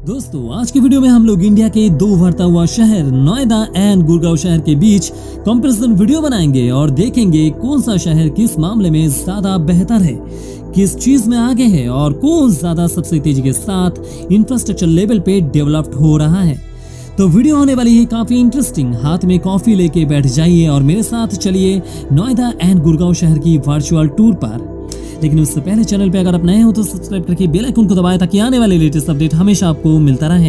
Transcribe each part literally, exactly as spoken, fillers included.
दोस्तों आज की वीडियो में हम लोग इंडिया के दो उभरता हुआ शहर नोएडा एंड गुड़गांव शहर के बीच कंपैरिजन वीडियो बनाएंगे और देखेंगे कौन सा शहर किस मामले में ज्यादा बेहतर है, किस चीज में आगे है और कौन ज्यादा सबसे तेजी के साथ इंफ्रास्ट्रक्चर लेवल पे डेवलप्ड हो रहा है। तो वीडियो होने वाली है काफी इंटरेस्टिंग। हाथ में कॉफी लेके बैठ जाइए और मेरे साथ चलिए नोएडा एंड गुड़गांव शहर की वर्चुअल टूर पर। लेकिन उससे पहले चैनल पे अगर आप नए हो तो सब्सक्राइब करके बेल आइकन को दबाएं ताकि आने वाले लेटेस्ट अपडेट हमेशा आपको मिलता रहे।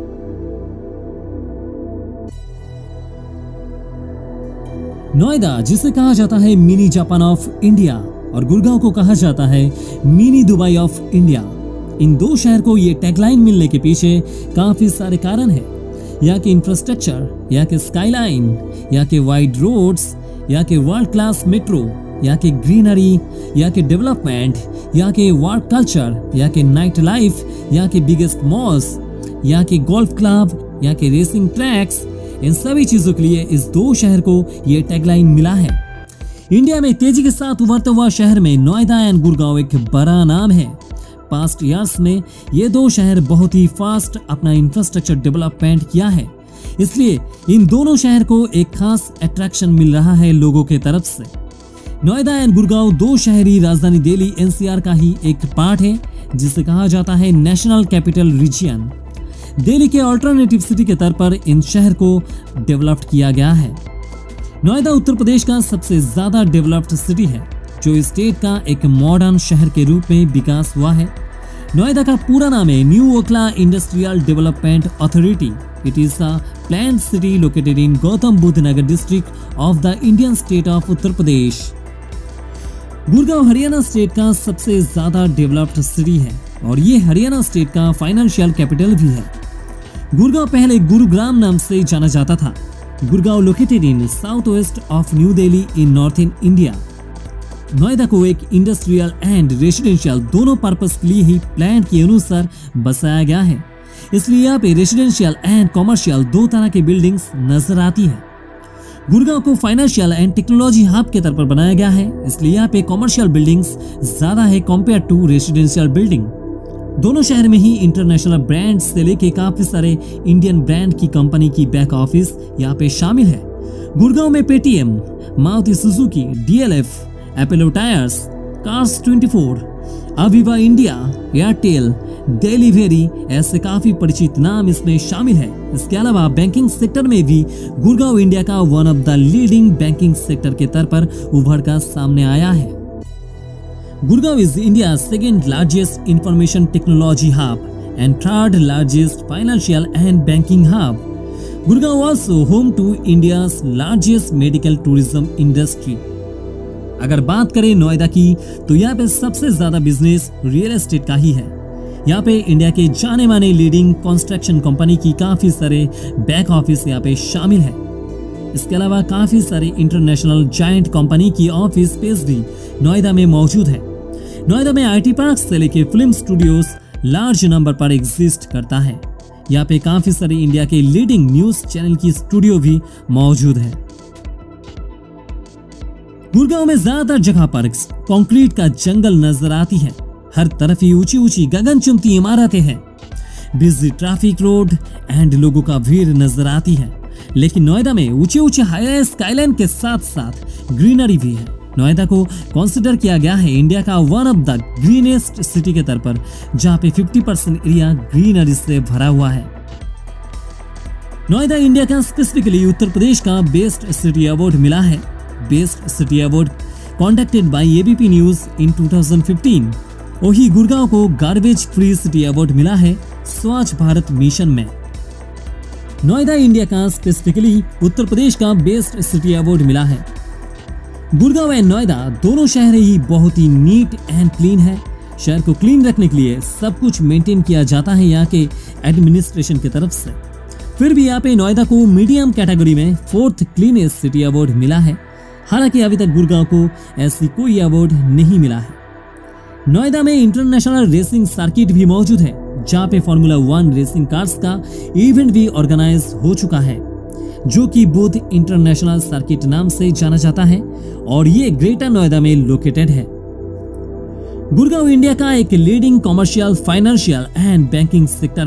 नोएडा जिसे कहा जाता है मिनी जापान ऑफ इंडिया और गुड़गांव को कहा जाता है मिनी दुबई ऑफ इंडिया। इन दो शहर को ये टैगलाइन मिलने के पीछे काफी सारे कारण हैं। यहाँ के इंफ्रास्ट्रक्चर, यहाँ के स्काईलाइन, यहाँ के वाइड रोड्स, यहाँ के वर्ल्ड क्लास मेट्रो, यहाँ के ग्रीनरी, यहाँ के डेवलपमेंट, यहाँ के वर्क कल्चर, यहाँ के नाइट लाइफ, यहाँ के बिगेस्ट मॉल्स, यहाँ के गोल्फ क्लब, यहाँ के रेसिंग ट्रैक्स, इन सभी चीजों के लिए इस दो शहर को ये टैगलाइन मिला है। इंडिया में तेजी के साथ उभरते हुआ शहर में नोएडा एंड गुड़गांव एक बड़ा नाम है। पास्ट ईयर्स में ये दो शहर बहुत ही फास्ट अपना इंफ्रास्ट्रक्चर डेवलपमेंट किया है, इसलिए इन दोनों शहर को एक खास अट्रैक्शन मिल रहा है लोगों के तरफ से। नोएडा एंड गुड़गांव दो शहरी राजधानी दिल्ली एनसीआर का ही एक पार्ट है, जिसे कहा जाता है नेशनल कैपिटल रीजन। दिल्ली के अल्टरनेटिव सिटी के तौर पर इन शहर को डेवलप्ड किया गया है। नोएडा उत्तर प्रदेश का सबसे ज्यादा डेवलप्ड सिटी है, जो स्टेट का एक मॉडर्न शहर के रूप में विकास हुआ है। नोएडा का पूरा नाम है New Okhla Industrial Development Authority. It is a planned city located in Gautam Buddh Nagar district of the Indian state of Uttar Pradesh. Gurgaon Haryana state का सबसे ज्यादा डेवलप्ड सिटी है और ये हरियाणा स्टेट का फाइनेंशियल कैपिटल भी है। गुड़गांव पहले गुरुग्राम नाम से जाना जाता था। Gurgaon located in south west of New Delhi in north in India. Noida को एक इंडस्ट्रियल एंड रेसिडेंशियल दोनों पर्पस के लिए ही प्लान के अनुसार बसाया गया है, इसलिए यहाँ पे रेसिडेंशियल एंड कॉमर्शियल दो तरह की बिल्डिंग्स नजर आती है। गुड़गांव को फाइनेंशियल एंड टेक्नोलॉजी हब के तौर पर बनाया गया है, इसलिए यहाँ पे कॉमर्शियल बिल्डिंग्स ज्यादा है कंपेयर टू रेसिडेंशियल बिल्डिंग। दोनों शहर में ही इंटरनेशनल ब्रांड से लेके काफी सारे इंडियन ब्रांड की कंपनी की बैक ऑफिस यहाँ पे शामिल है। गुड़गांव में Paytm, Maruti Suzuki, DLF, Apollo tyres, cars twenty four, Aviva India, Airtel, Delhivery ऐसे काफी परिचित नाम इसमें शामिल है। इसके अलावा बैंकिंग सेक्टर में भी गुड़गांव इंडिया का one of the leading banking sector के तौर पर उभर कर सामने आया है। Gurgaon is India second largest information technology hub and third largest financial and banking hub. Gurgaon also home to India largest medical tourism industry. अगर बात करें नोएडा की तो यहाँ पे सबसे ज्यादा बिजनेस रियल एस्टेट का ही है। यहाँ पे इंडिया के जाने माने लीडिंग कंस्ट्रक्शन कंपनी की काफी सारे बैक ऑफिस यहाँ पे शामिल है। इसके अलावा काफी सारे इंटरनेशनल जायंट कंपनी की ऑफिस स्पेस भी नोएडा में मौजूद है। नोएडा में आईटी पार्क से लेके फिल्म स्टूडियोज लार्ज नंबर पर एग्जिस्ट करता है। यहाँ पे काफी सारे इंडिया के लीडिंग न्यूज चैनल की स्टूडियो भी मौजूद है। गुड़गांव में ज्यादातर जगह पर कंक्रीट का जंगल नजर आती है। हर तरफ ही ऊंची ऊंची गगनचुंबी इमारतें हैं, बिजी ट्रैफिक रोड एंड लोगों का भीड़ नजर आती है। लेकिन नोएडा में ऊंचे ऊंचे हाई स्काईलाइन के साथ साथ ग्रीनरी भी है। नोएडा को कंसिडर किया गया है इंडिया का one of the greenest city के तौर पर, जहां पे पचास परसेंट एरिया ग्रीनरी से भरा हुआ है। नोएडा इंडिया का स्पेसिफिकली उत्तर प्रदेश का बेस्ट सिटी अवार्ड मिला है। Best city award contacted by ABP news in two thousand fifteen. वही गुड़गांव को गार्बेज फ्री सिटी अवार्ड मिला है स्वच्छ भारत मिशन में। नोएडा इंडिया का स्पेसिफिकली उत्तर प्रदेश का बेस्ट सिटी अवार्ड मिला है। गुड़गांव एंड नोएडा दोनों शहर ही बहुत ही नीट एंड क्लीन है। शहर को क्लीन रखने के लिए सब कुछ मेंटेन किया जाता है यहाँ के एडमिनिस्ट्रेशन की तरफ से। फिर भी यहाँ पे नोएडा को मीडियम कैटेगरी में फोर्थ क्लीनेस्ट सिटी अवार्ड मिला है। हालांकि अभी तक गुड़गांव को ऐसी कोई अवार्ड नहीं मिला है। नोएडा में इंटरनेशनल रेसिंग सर्किट भी मौजूद है, जहां पे फॉर्मूला वन रेसिंग कार्स का इवेंट भी ऑर्गेनाइज हो चुका है, जो कि बुद्ध इंटरनेशनल सर्किट नाम से जाना जाता है और ये ग्रेटर नोएडा में लोकेटेड है। गुड़गांव इंडिया का एक leading commercial, financial and banking sector है,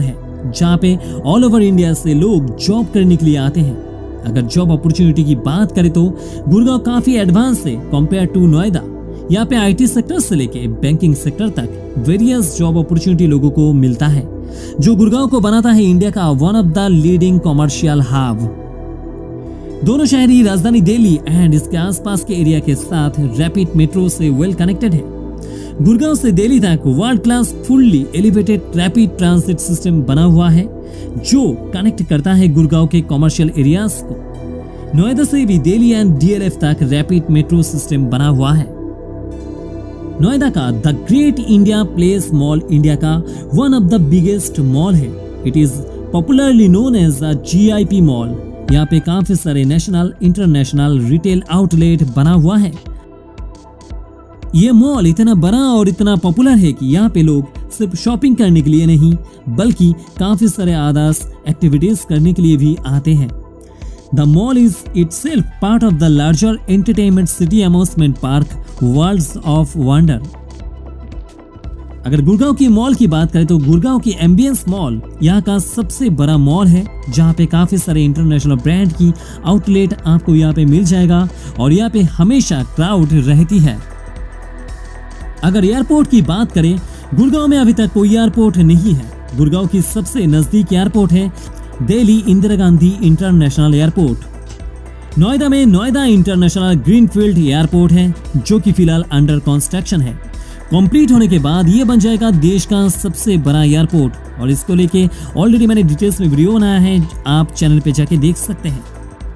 जहाँ पे ऑल ओवर इंडिया से लोग जॉब करने के लिए आते हैं। अगर जॉब अपॉर्चुनिटी की बात करें तो गुड़गांव काफी एडवांस है कंपेयर टू नोएडा। यहाँ पे आईटी सेक्टर से लेके बैंकिंग सेक्टर तक वेरियस जॉब अपॉर्चुनिटी लोगों को मिलता है, जो गुड़गांव को बनाता है इंडिया का one of the leading commercial hub. दोनों शहरी राजधानी दिल्ली एंड इसके आसपास के एरिया के साथ रैपिड मेट्रो से वेल कनेक्टेड है। गुड़गांव से दिल्ली तक world class fully elevated rapid transit system बना हुआ है, जो कनेक्ट करता है गुड़गांव के कॉमर्शियल एरियाज को। नोएडा से भी दिल्ली एंड डीएलएफ तक रैपिड मेट्रो सिस्टम बना हुआ है। नोएडा का the great India place mall India का one of the biggest mall है। It is popularly known as the GIP mall. यहाँ पे काफी सारे नेशनल इंटरनेशनल रिटेल आउटलेट बना हुआ है। ये मॉल इतना बड़ा और इतना पॉपुलर है कि यहाँ पे लोग सिर्फ शॉपिंग करने के लिए नहीं बल्कि काफी सारे अदर्स एक्टिविटीज करने के लिए भी आते हैं। The mall is itself part of the larger entertainment city amusement park worlds of wonder. अगर गुड़गांव की मॉल की बात करें तो गुड़गांव की एम्बियंस मॉल यहाँ का सबसे बड़ा मॉल है, जहाँ पे काफी सारे इंटरनेशनल ब्रांड की आउटलेट आपको यहाँ पे मिल जाएगा और यहाँ पे हमेशा क्राउड रहती है। अगर एयरपोर्ट की बात करें, गुड़गांव में अभी तक कोई एयरपोर्ट नहीं है। गुड़गांव की सबसे नजदीक एयरपोर्ट है दिल्ली इंदिरा गांधी इंटरनेशनल एयरपोर्ट। नोएडा में नोएडा इंटरनेशनल ग्रीनफील्ड एयरपोर्ट है, जो कि फिलहाल अंडर कंस्ट्रक्शन है। कंप्लीट होने के बाद ये बन जाएगा देश का सबसे बड़ा एयरपोर्ट और इसको लेके ऑलरेडी मैंने डिटेल्स में वीडियो बनाया है, आप चैनल पे जाके देख सकते हैं।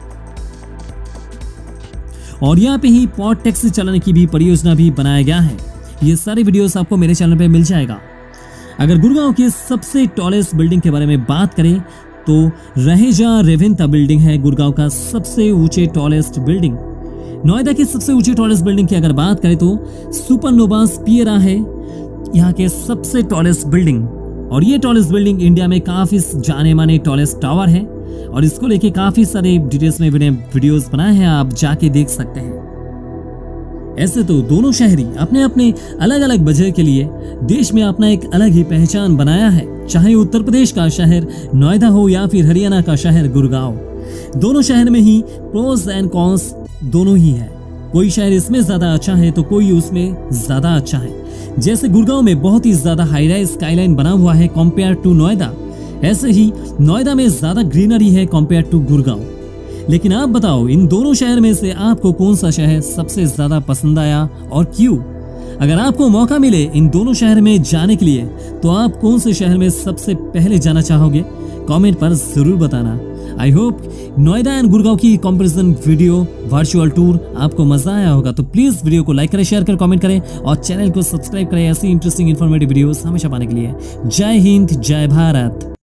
और यहाँ पे ही पॉड टैक्सी चलाने की भी परियोजना भी बनाया गया है। ये सारे वीडियोस आपको मेरे चैनल पे मिल जाएगा। अगर गुड़गांव की सबसे टॉलेस्ट बिल्डिंग के बारे में बात करें तो रहेजा रेवेंता बिल्डिंग है गुड़गांव का सबसे ऊंचे टॉलेस्ट बिल्डिंग। नोएडा की सबसे ऊंची टॉलेस्ट बिल्डिंग की अगर बात करें तो सुपरनोवा स्पियरा है यहाँ के सबसे टॉलेस्ट बिल्डिंग, और ये टॉलेस्ट बिल्डिंग इंडिया में काफी जाने माने टॉलेस्ट टावर है और इसको लेके काफी सारे डिटेल्स में मैंने वीडियोस बनाए हैं, आप जाके देख सकते हैं। ऐसे तो दोनों शहरी अपने अपने अलग अलग वजह के लिए देश में अपना एक अलग ही पहचान बनाया है, चाहे उत्तर प्रदेश का शहर नोएडा हो या फिर हरियाणा का शहर गुड़गांव। दोनों शहर में ही प्रोस एंड कॉन्स दोनों ही है। कोई शहर इसमें ज्यादा अच्छा है तो कोई उसमें ज्यादा अच्छा है। जैसे गुड़गांव में बहुत ही ज्यादा हाई राइज स्काईलाइन बना हुआ है कंपेयर टू नोएडा, ऐसे ही नोएडा में ज्यादा ग्रीनरी है कंपेयर टू गुड़गांव। लेकिन आप बताओ, इन दोनों शहर में से आपको कौन सा शहर सबसे ज्यादा पसंद आया और क्यों? अगर आपको मौका मिले इन दोनों शहर में जाने के लिए तो आप कौन से शहर में सबसे पहले जाना चाहोगे? कमेंट पर जरूर बताना। I hope Noida and Gurgaon की कंपैरिजन वीडियो वर्चुअल टूर आपको मजा आया होगा। तो प्लीज वीडियो को लाइक करें, शेयर करें, कमेंट करें और चैनल को सब्सक्राइब करें ऐसी इंटरेस्टिंग इन्फॉर्मेटिव वीडियोस हमेशा पाने के लिए। जय हिंद, जय भारत।